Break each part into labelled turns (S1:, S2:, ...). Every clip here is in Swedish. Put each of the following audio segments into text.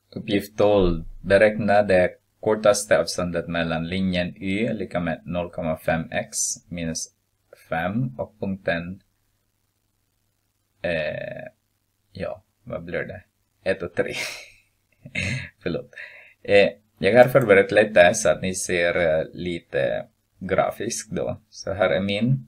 S1: Uppgift 12. Beräkna det kortaste avståndet mellan linjen Y är lika med 0,5x minus 5 och punkten, vad blir det? 1 och 3. Förlåt. Jag har förberett lite så att ni ser lite grafiskt då. Så här är min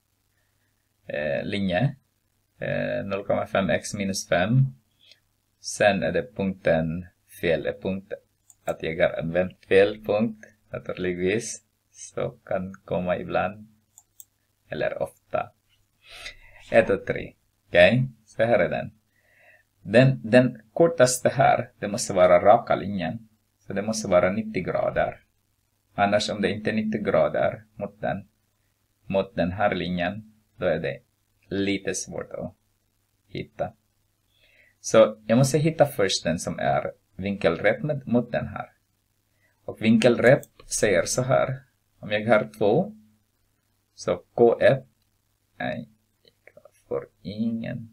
S1: linje. 0,5x minus 5. Sen är det punkten fel punkt. Att jag har använt fel punkt naturligtvis. Så kan komma ibland. Eller ofta. 1 och 3. Okej, så här är den. Den kortaste här, det måste vara raka linjen. Så det måste vara 90 grader. Annars om det inte är 90 grader mot den här linjen, då är det lite svårt att hitta. Så jag måste hitta först den som är vinkelrätt mot den här. Och vinkelrätt säger så här. Om jag har 2, så K1, nej, jag får ingen.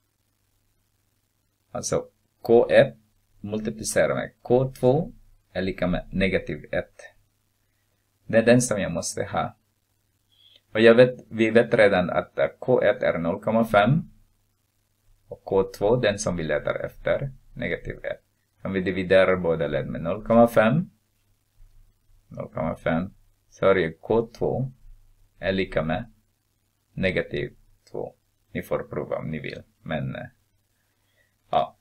S1: Alltså K1 multiplicerar med K2 är lika med negativ 1. Det är den som jag måste ha. Och vi vet redan att K1 är 0,5. Och K2, den som vi letar efter, negativ 1. Om vi dividerar båda led med 0,5. Så har jag K2 är lika med negativ 2. Ni får prova om ni vill. Men ja.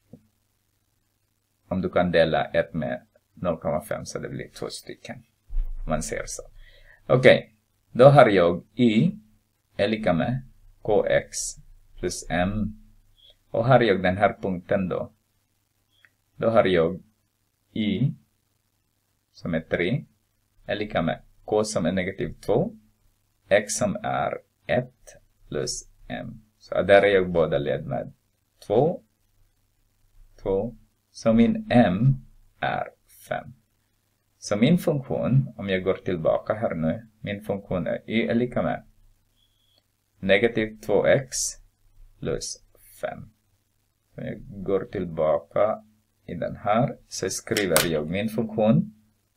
S1: Om du kan dela 1 med 0,5 så det blir 2 stycken. Man ser så. Okej. Då har jag Y är lika med KX plus M. Och har jag den här punkten då. Då har jag Y som är 3 är lika med K som är negativ 2. X som är 1 plus M. Så där är jag båda led med 2. Så min M är 5. Så min funktion, om jag går tillbaka här nu, min funktion är Y är lika med negativ 2x plus 5. Så jag går tillbaka i den här, så skriver jag min funktion.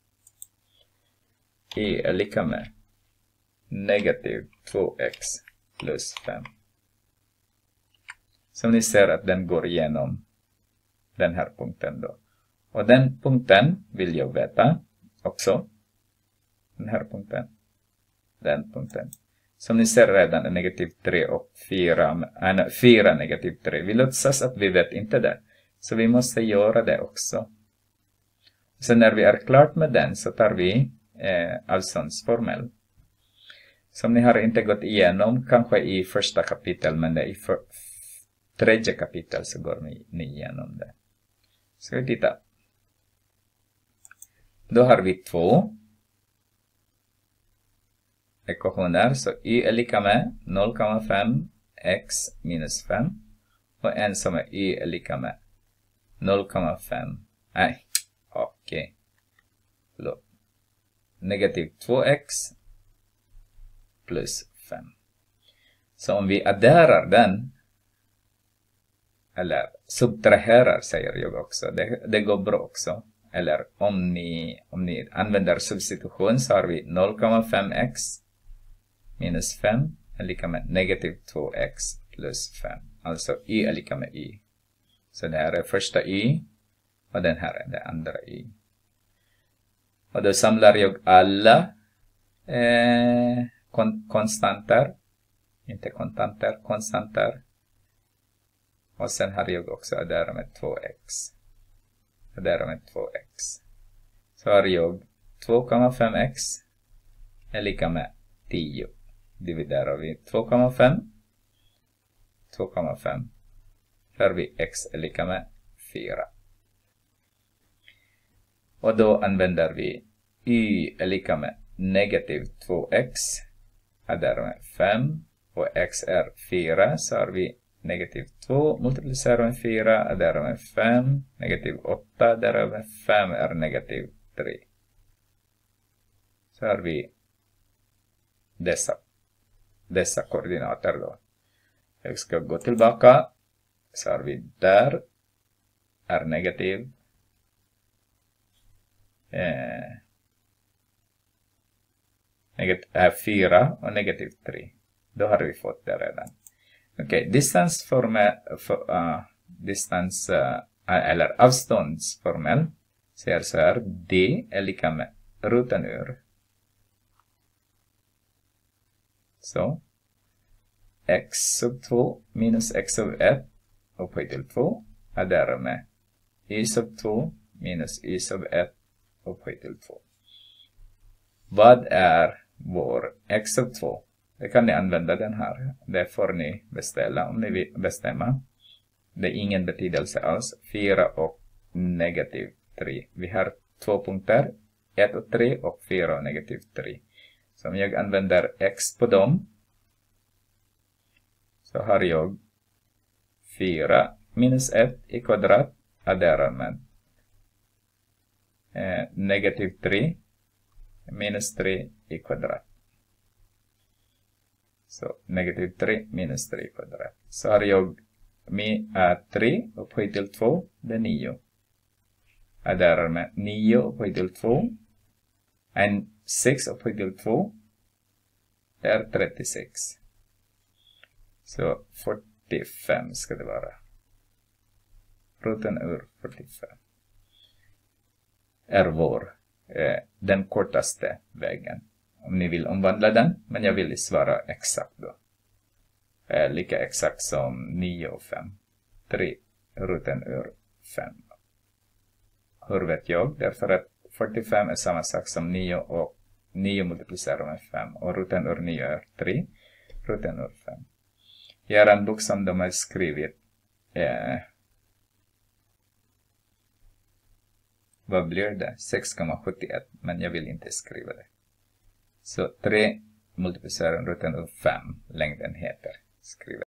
S1: Y är lika med negativ 2x plus 5. Som ni ser att den går igenom den här punkten då. Och den punkten vill jag veta också. Den här punkten. Den punkten. Som ni ser redan är negativ 3 och 4 negativ 3. Vi låtsas att vi vet inte det. Så vi måste göra det också. Sen när vi är klart med den så tar vi Alsons formel. Som ni har inte gått igenom kanske i första kapitel, men det är i tredje kapitel så går ni igenom det. Ska vi titta. Då har vi 2 ekvationer. Så Y är lika med 0,5 x minus 5. Och en som är Y är lika med 0,5. Nej, okej. Förlåt. Negativ 2x plus 5. Så om vi adderar den, eller subtraherar säger jag också, det går bra också. Eller om ni använder substitution så har vi 0,5x minus 5 är lika med negativ 2x plus 5. Alltså Y är lika med Y. Så det här är första Y och den här är det andra Y. Och då samlar jag alla konstanter. Inte kontanter, konstanter. Och sen har jag också adderat med 2x. Adderat med 2x. Så har jag 2,5x är lika med 10. Dividerar vi 2,5. 2,5. Så har vi x är lika med 4. Och då använder vi Y är lika med negativ 2x. Adderar med 5. Och x är 4. Så har vi negativ 2 multiplicerar med 4, adderar med 5, negativ 8, adderar med 5 är negativ 3. Så har vi dessa koordinater då. Jag ska gå tillbaka, så har vi där är negativ 4 och negativ 3. Då har vi fått det redan. Okej, eller avståndsformel säger så här: D är lika med roten ur. Så x sub 2 minus x sub 1 upphöjt till 2 är därmed y sub 2 minus y sub 1 upphöjt till 2. Vad är vår x sub 2? Det kan ni använda den här. Det får ni beställa om ni vill bestämma. Det är ingen betydelse alls. 4 och negativ 3. Vi har 2 punkter. 1 och 3 och 4 och negativ 3. Så om jag använder x på dem, så har jag 4 minus 1 i kvadrat adderar med negativ 3 minus 3 i kvadrat. Så negativ 3 minus 3 i kvadrat. Så har jag med 3 upphöjt till 2, det är 9. Adderar med 9 upphöjt till 2. Och 6 upphöjt till 2 är 36. Så 45 ska det vara. Roten ur 45 är den kortaste vägen. Om ni vill omvandla den, men jag vill svara exakt då. Lika exakt som 9 och 5. 3 roten ur 5. Hur vet jag? Därför att 45 är samma sak som 9 och 9 multiplicerar med 5. Och roten ur 9 är 3. Roten ur 5. Här är en bok som de har skrivit. Vad blir det? 6,71. Men jag vill inte skriva det. Så 3 multiplicerar roten ur 5. Längden heter. Skriva.